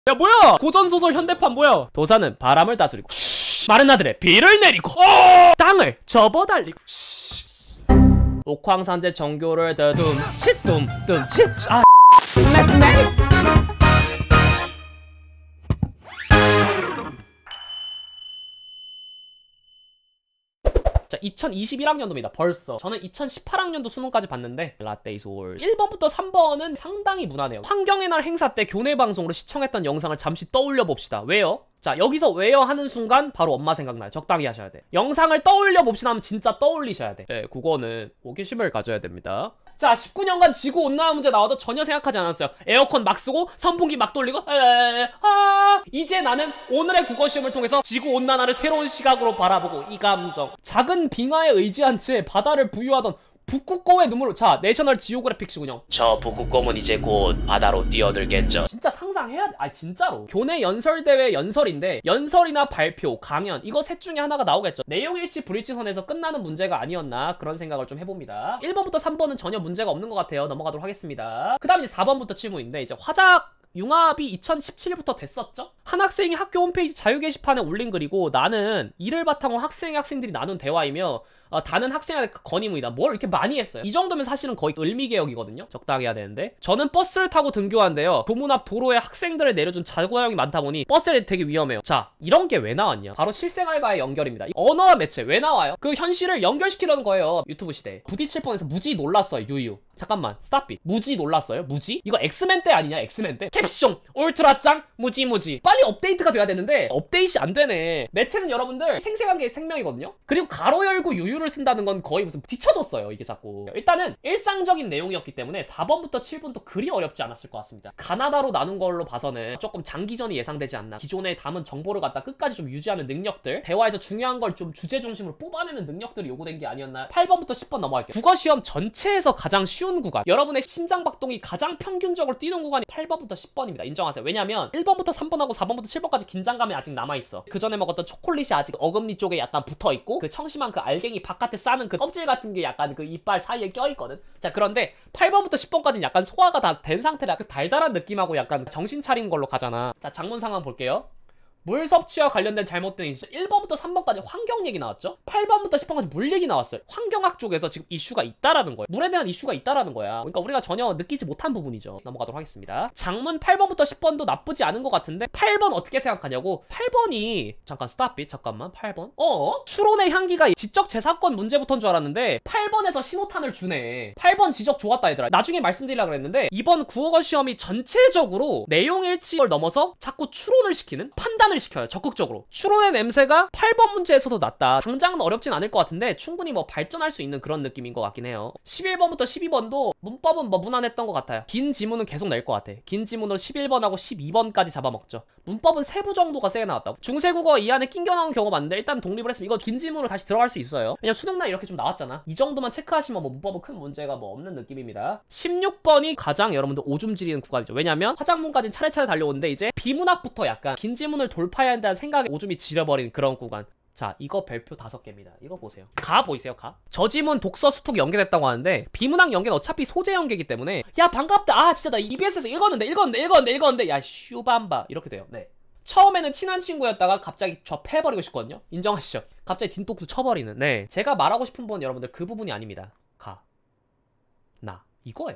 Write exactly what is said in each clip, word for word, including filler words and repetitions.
야 뭐야! 고전소설 현대판 뭐야! 도사는 바람을 다스리고 쉬, 마른 하늘에 비를 내리고 오! 땅을 접어달리고 쉬. 옥황산제 정교를 더듬치 둠둠치 아 자, 이천이십일 학년도입니다. 벌써. 저는 이천십팔 학년도 수능까지 봤는데 라떼이솔 일 번부터 삼 번은 상당히 무난해요. 환경의 날 행사 때 교내 방송으로 시청했던 영상을 잠시 떠올려 봅시다. 왜요? 자, 여기서 왜요 하는 순간 바로 엄마 생각나요. 적당히 하셔야 돼. 영상을 떠올려 봅시다 하면 진짜 떠올리셔야 돼. 네, 국어는 호기심을 가져야 됩니다. 자, 십구 년간 지구온난화 문제 나와도 전혀 생각하지 않았어요. 에어컨 막 쓰고 선풍기 막 돌리고 에에에 아 이제 나는 오늘의 국어 시험을 통해서 지구온난화를 새로운 시각으로 바라보고 이 감정. 작은 빙하에 의지한 채 바다를 부유하던 북극곰의 눈물로. 자, 내셔널 지오그래픽시군요. 저 북극곰은 이제 곧 바다로 뛰어들겠죠. 진짜 상상해야 돼. 아 진짜로. 교내 연설대회 연설인데 연설이나 발표, 강연 이거 셋 중에 하나가 나오겠죠. 내용일치 불일치선에서 끝나는 문제가 아니었나 그런 생각을 좀 해봅니다. 일 번부터 삼 번은 전혀 문제가 없는 것 같아요. 넘어가도록 하겠습니다. 그 다음 이제 사 번부터 질문인데 이제 화작 융합이 이천십칠부터 됐었죠? 한 학생이 학교 홈페이지 자유 게시판에 올린 글이고 나는 이를 바탕으로 학생의 학생들이 나눈 대화이며 어, 다른 학생한테 건의문이다. 뭘 이렇게 많이 했어요. 이 정도면 사실은 거의 을미개혁이거든요. 적당히 해야 되는데 저는 버스를 타고 등교하는데요. 교문 앞 도로에 학생들을 내려준 자구형이 많다 보니 버스를 되게 위험해요. 자, 이런 게 왜 나왔냐? 바로 실생활과의 연결입니다. 언어와 매체 왜 나와요? 그 현실을 연결시키려는 거예요. 유튜브 시대에. 부딪힐 뻔해서 무지 놀랐어요. 유유. 잠깐만 스탑잇. 무지 놀랐어요? 무지? 이거 엑스맨 때 아니냐? 엑스맨 때? 캡숑 울트라짱 무지 무지. 빨리 업데이트가 돼야 되는데 업데이트 안 되네. 매체는 여러분들 생생한 게 생명이거든요. 그리고 가로 열고 유유를 쓴다는 건 거의 무슨 뒤쳐졌어요 이게 자꾸. 일단은 일상적인 내용이었기 때문에 사 번부터 칠 번도 그리 어렵지 않았을 것 같습니다. 가나다로 나눈 걸로 봐서는 조금 장기전이 예상되지 않나. 기존에 담은 정보를 갖다 끝까지 좀 유지하는 능력들, 대화에서 중요한 걸 좀 주제 중심으로 뽑아내는 능력들이 요구된 게 아니었나. 팔 번부터 십 번 넘어갈게요. 국어시험 전체에서 가장 쉬운 구간, 여러분의 심장박동이 가장 평균적으로 뛰는 구간이 팔 번부터 십 번입니다. 인정하세요. 왜냐면 일 번부터 삼 번하고 사 번부터 칠 번까지 긴장감이 아직 남아있어. 그 전에 먹었던 초콜릿이 아직 어금니 쪽에 약간 붙어있고 그 청심한 그 알갱이 바깥에 싸는 그 껍질 같은 게 약간 그 이빨 사이에 껴있거든. 자, 그런데 팔 번부터 십 번까지는 약간 소화가 다 된 상태라 그 달달한 느낌하고 약간 정신 차린 걸로 가잖아. 자, 장문 상황 볼게요. 물 섭취와 관련된 잘못된 이슈. 일 번부터 삼 번까지 환경 얘기 나왔죠? 팔 번부터 십 번까지 물 얘기 나왔어요. 환경학 쪽에서 지금 이슈가 있다라는 거예요. 물에 대한 이슈가 있다라는 거야. 그러니까 우리가 전혀 느끼지 못한 부분이죠. 넘어가도록 하겠습니다. 장문 팔 번부터 십 번도 나쁘지 않은 것 같은데 팔 번 어떻게 생각하냐고. 팔 번이 잠깐 스탑빗 잠깐만. 팔 번 어? 추론의 향기가 지적재산권 문제부터인 줄 알았는데 팔 번에서 신호탄을 주네. 팔 번 지적 좋았다 얘들아. 나중에 말씀드리려고 그랬는데 이번 국어고 시험이 전체적으로 내용일치를 넘어서 자꾸 추론을 시키는, 판단 시켜요. 적극적으로. 추론의 냄새가 팔 번 문제에서도 났다. 당장은 어렵진 않을 것 같은데 충분히 뭐 발전할 수 있는 그런 느낌인 것 같긴 해요. 십일 번부터 십이 번도 문법은 뭐 무난했던 것 같아요. 긴 지문은 계속 낼 것 같아. 긴 지문으로 십일 번하고 십이 번까지 잡아먹죠. 문법은 세부 정도가 세게 나왔다고. 중세국어 이 안에 낑겨 나오는 경우가 많은데 일단 독립을 했으면 이거 긴 지문으로 다시 들어갈 수 있어요. 왜냐면 수능날 이렇게 좀 나왔잖아. 이 정도만 체크하시면 뭐 문법은 큰 문제가 뭐 없는 느낌입니다. 십육 번이 가장 여러분들 오줌 지리는 구간이죠. 왜냐면 하장문까지는 차례차례 달려오는데 이제 비문학부터 약간 긴 지문을 돌파해야 한다는 생각에 오줌이 지려버린 그런 구간. 자, 이거 별표 다섯 개입니다. 이거 보세요. 가 보이세요? 가? 저 지문 독서 수특 연계됐다고 하는데 비문학 연계는 어차피 소재 연계이기 때문에 야 반갑다. 아 진짜 나 이비에스에서 읽었는데 읽었는데 읽었는데 읽었는데 야 슈밤바 이렇게 돼요. 네. 처음에는 친한 친구였다가 갑자기 저 패버리고 싶거든요. 인정하시죠? 갑자기 딘독수 쳐버리는. 네. 제가 말하고 싶은 건 여러분들 그 부분이 아닙니다. 가. 나. 이거예요.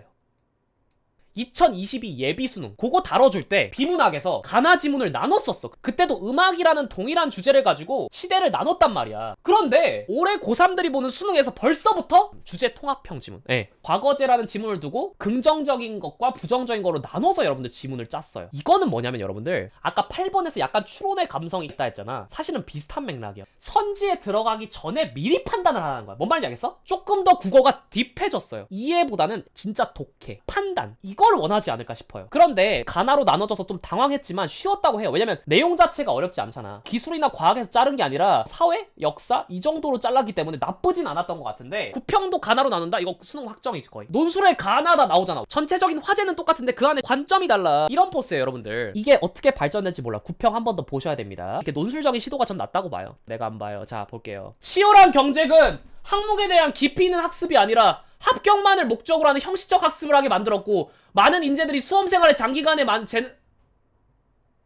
이천이십이 예비수능 그거 다뤄줄 때 비문학에서 가나 지문을 나눴었어. 그때도 음악이라는 동일한 주제를 가지고 시대를 나눴단 말이야. 그런데 올해 고삼들이 보는 수능에서 벌써부터 주제 통합형 지문, 예, 과거제라는 지문을 두고 긍정적인 것과 부정적인 거로 나눠서 여러분들 지문을 짰어요. 이거는 뭐냐면 여러분들 아까 팔 번에서 약간 추론의 감성이 있다 했잖아. 사실은 비슷한 맥락이야. 선지에 들어가기 전에 미리 판단을 하는 거야. 뭔 말인지 알겠어? 조금 더 국어가 딥해졌어요. 이해보다는 진짜 독해, 판단, 이거 를 원하지 않을까 싶어요. 그런데 가나로 나눠져서 좀 당황했지만 쉬웠다고 해요. 왜냐면 내용 자체가 어렵지 않잖아. 기술이나 과학에서 자른 게 아니라 사회, 역사 이 정도로 잘랐기 때문에 나쁘진 않았던 것 같은데 구평도 가나로 나눈다? 이거 수능 확정이지 거의. 논술에 가나다 나오잖아. 전체적인 화제는 똑같은데 그 안에 관점이 달라. 이런 포스예요 여러분들. 이게 어떻게 발전될지 몰라. 구평 한 번 더 보셔야 됩니다. 이렇게 논술적인 시도가 전 낫다고 봐요. 내가 안 봐요. 자 볼게요. 치열한 경쟁은 항목에 대한 깊이 있는 학습이 아니라 합격만을 목적으로 하는 형식적 학습을 하게 만들었고 많은 인재들이 수험생활의 장기간에 만... 제...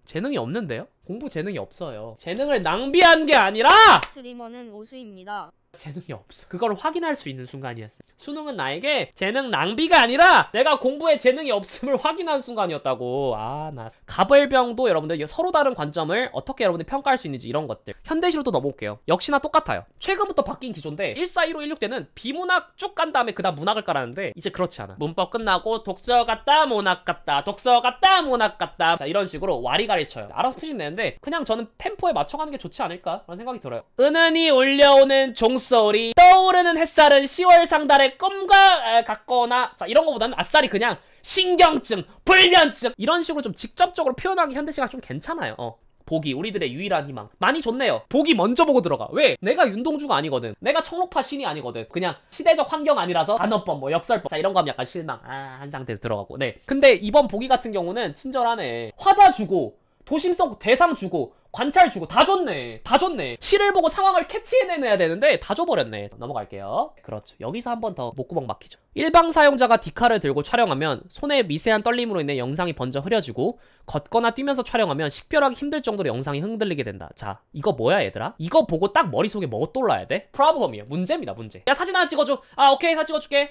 재능이 없는데요? 공부 재능이 없어요. 재능을 낭비한 게 아니라 스트리머는 오수입니다. 재능이 없어. 그걸 확인할 수 있는 순간이었어요. 수능은 나에게 재능 낭비가 아니라 내가 공부에 재능이 없음을 확인한 순간이었다고. 아, 나 가벌병도 여러분들 서로 다른 관점을 어떻게 여러분들 평가할 수 있는지 이런 것들. 현대시로 또 넘어올게요. 역시나 똑같아요. 최근부터 바뀐 기조인데 일사일오 일육 때는 비문학 쭉 간 다음에 그 다음 문학을 깔았는데 이제 그렇지 않아. 문법 끝나고 독서 같다 문학 같다 독서 같다 문학 같다 자 이런 식으로 와리가리 쳐요. 알아서 푸시면 되는데 그냥 저는 템포에 맞춰가는 게 좋지 않을까 라는 생각이 들어요. 은은히 울려오는 종소리 떠오르는 햇살은 시월 상달의 껌과 같거나 자 이런 거보다는 아싸리 그냥 신경증 불면증 이런 식으로 좀 직접적으로 표현하기 현대시가 좀 괜찮아요. 어. 보기 우리들의 유일한 희망. 많이 좋네요. 보기 먼저 보고 들어가. 왜? 내가 윤동주가 아니거든. 내가 청록파 신이 아니거든. 그냥 시대적 환경 아니라서 단어법 뭐 역설법 자 이런 거 하면 약간 실망 아 한 상태에서 들어가고. 네 근데 이번 보기 같은 경우는 친절하네. 화자 주고 도심성 대상 주고 관찰 주고 다 줬네. 다 줬네. 시를 보고 상황을 캐치해내야 되는데 다 줘버렸네. 넘어갈게요. 그렇죠. 여기서 한 번 더 목구멍 막히죠. 일방 사용자가 디카를 들고 촬영하면 손에 미세한 떨림으로 인해 영상이 번져 흐려지고 걷거나 뛰면서 촬영하면 식별하기 힘들 정도로 영상이 흔들리게 된다. 자 이거 뭐야 얘들아? 이거 보고 딱 머릿속에 뭐 떠올라야 돼? 프로블럼이에요. 문제입니다. 문제. 야 사진 하나 찍어줘. 아 오케이 사진 찍어줄게.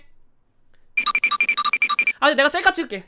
아 내가 셀카 찍을게.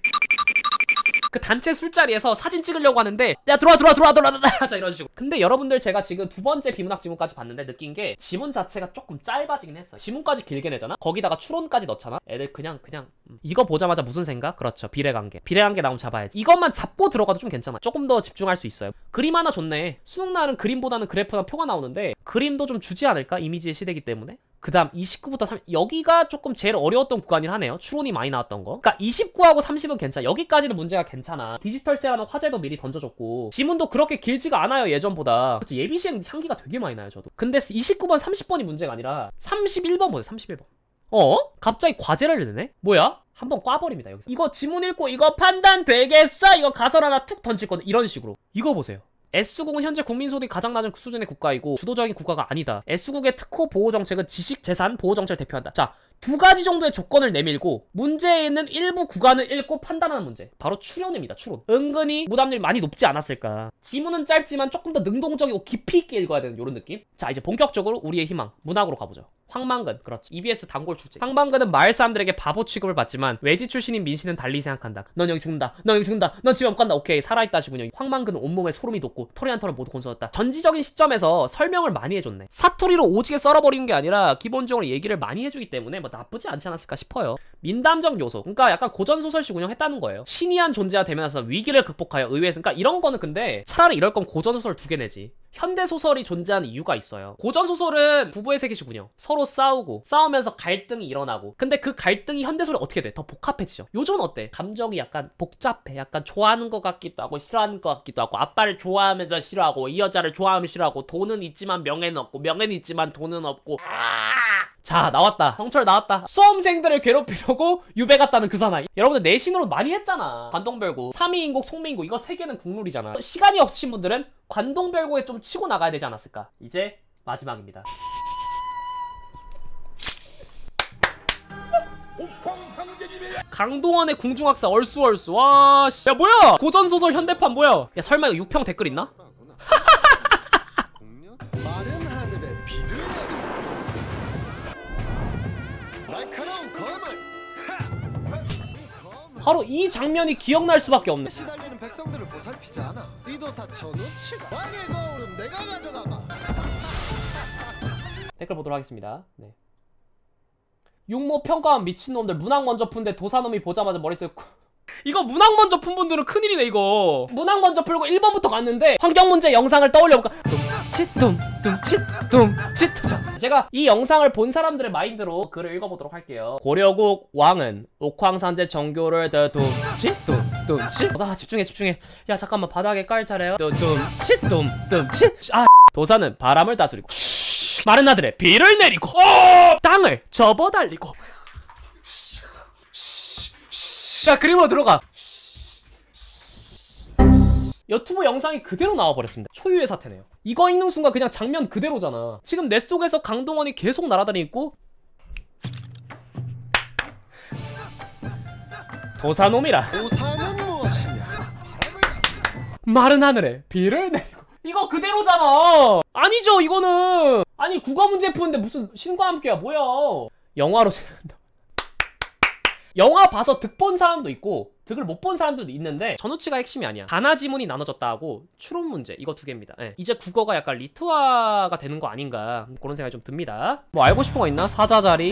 그 단체 술자리에서 사진 찍으려고 하는데 야 들어와 들어와 들어와 들어와 들어와 자 이런 식으로. 근데 여러분들 제가 지금 두 번째 비문학 지문까지 봤는데 느낀 게 지문 자체가 조금 짧아지긴 했어요. 지문까지 길게 내잖아? 거기다가 추론까지 넣잖아? 애들 그냥 그냥 음. 이거 보자마자 무슨 생각? 그렇죠. 비례관계. 비례관계 나오면 잡아야지. 이것만 잡고 들어가도 좀 괜찮아. 조금 더 집중할 수 있어요. 그림 하나 좋네. 수능날은 그림보다는 그래프나 표가 나오는데 그림도 좀 주지 않을까? 이미지의 시대이기 때문에. 그 다음 이십구부터 삼십 여기가 조금 제일 어려웠던 구간이긴 하네요. 추론이 많이 나왔던 거. 그러니까 이십구하고 삼십은 괜찮아. 여기까지는 문제가 괜찮아. 디지털세라는 화제도 미리 던져줬고 지문도 그렇게 길지가 않아요. 예전보다. 그치, 예비시행 향기가 되게 많이 나요. 저도. 근데 이십구 번 삼십 번이 문제가 아니라 삼십일 번 보세요. 삼십일 번. 어? 갑자기 과제를 내네? 뭐야? 한번 꽈버립니다. 여기서. 이거 지문 읽고 이거 판단 되겠어? 이거 가설 하나 툭 던질 거든. 이런 식으로. 이거 보세요. S국은 현재 국민소득이 가장 낮은 수준의 국가이고 주도적인 국가가 아니다. S국의 특호 보호정책은 지식, 재산, 보호정책을 대표한다. 자, 두 가지 정도의 조건을 내밀고 문제에 있는 일부 구간을 읽고 판단하는 문제. 바로 추론입니다. 추론. 은근히 무담률이 많이 높지 않았을까. 지문은 짧지만 조금 더 능동적이고 깊이 있게 읽어야 되는 이런 느낌? 자, 이제 본격적으로 우리의 희망, 문학으로 가보죠. 황만근, 그렇지. 이비에스 단골 출제. 황만근은 마을 사람들에게 바보 취급을 받지만 외지 출신인 민씨는 달리 생각한다. 넌 여기 죽는다. 넌 여기 죽는다. 넌 집에 못 간다. 오케이, 살아있다 시군요. 황만근은 온몸에 소름이 돋고 털이 한 털을 모두 건설었다. 전지적인 시점에서 설명을 많이 해줬네. 사투리로 오지게 썰어버리는 게 아니라 기본적으로 얘기를 많이 해주기 때문에 뭐 나쁘지 않지 않았을까 싶어요. 민담적 요소. 그러니까 약간 고전소설식 운영했다는 거예요. 신이한 존재가 되면서 위기를 극복하여 의회에서. 그러니까 이런 거는 근데 차라리 이럴 거면 고전소설 두 개 내지. 현대소설이 존재하는 이유가 있어요. 고전소설은 부부의 세계식 운영. 서로 싸우고 싸우면서 갈등이 일어나고 근데 그 갈등이 현대소설이 어떻게 돼? 더 복합해지죠. 요즘은 어때? 감정이 약간 복잡해. 약간 좋아하는 것 같기도 하고 싫어하는 것 같기도 하고 아빠를 좋아하면서 싫어하고 이 여자를 좋아하면 싫어하고 돈은 있지만 명예는 없고 명예는 있지만 돈은 없고 자 나왔다. 성철 나왔다. 수험생들을 괴롭히려고 유배 갔다는 그 사나이. 여러분들 내신으로 많이 했잖아. 관동별고 삼위인곡 송미인곡 이거 세 개는 국룰이잖아. 시간이 없으신 분들은 관동별고에 좀 치고 나가야 되지 않았을까. 이제 마지막입니다. 강동원의 궁중학사 얼쑤얼쑤. 와씨 야 뭐야 고전소설 현대판 뭐야. 야 설마 이거 육 평 댓글 있나? 마른 하늘에 비를 날카로운 검을 바로 이 장면이 기억날 수밖에 없네. 시달리는 백성들을 보살피지 않아. 이도사처 누치가 왕의 거울은 내가 가져가마. 댓글 보도록 하겠습니다. 네. 육모 평가한 미친놈들 문학 먼저 푼데 도사놈이 보자마자 머릿속에 이거 문학 먼저 푼 분들은 큰일이네 이거. 문학 먼저 풀고 일 번부터 갔는데 환경문제 영상을 떠올려볼까. 둠칫 둠둠칫 둠칫. 제가 이 영상을 본 사람들의 마인드로 글을 읽어보도록 할게요. 고려국 왕은 옥황산제 정교를 더 둠칫 둠둠칫. 아 집중해 집중해. 야 잠깐만 바닥에 깔 차례요. 둠칫 둠둠칫. 아 도사는 바람을 다스리고 마른 하늘에 비를 내리고 어! 땅을 접어달리고. 자 그림으로 들어가. 유튜브 영상이 그대로 나와버렸습니다. 초유의 사태네요. 이거 읽는 순간 그냥 장면 그대로잖아. 지금 내 속에서 강동원이 계속 날아다니고 도사놈이라 도사는 무엇이냐? 마른 하늘에 비를 내리고. 이거 그대로잖아. 아니죠 이거는. 아니 국어 문제 푸는데 무슨 신과 함께야 뭐야. 영화로 생각한다. 영화 봐서 득 본 사람도 있고 득을 못 본 사람들도 있는데 전우치가 핵심이 아니야. 단아 지문이 나눠졌다 하고 추론 문제 이거 두 개입니다. 예. 이제 국어가 약간 리트화가 되는 거 아닌가 그런 생각이 좀 듭니다. 뭐 알고 싶은 거 있나? 사자자리.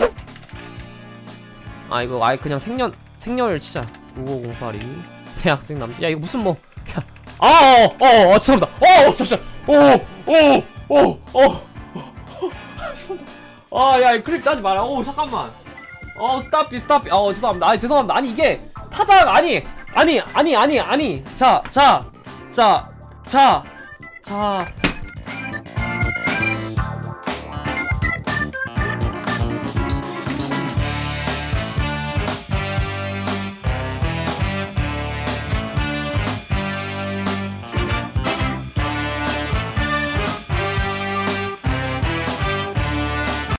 아 이거 아예 그냥 생년 생년을 치자. 구오공팔이 대학생 남자. 야 이거 무슨 뭐 아어어 어, 어, 죄송합니다. 어 잠시만. 오오오오오 아야 클릭 따지 마라. 오 잠깐만. 어 스탑비 스탑비. 어 죄송합니다. 아니 죄송합니다. 아니 이게 타자가 아니 아니 아니 아니 아니 자 자 자 자 자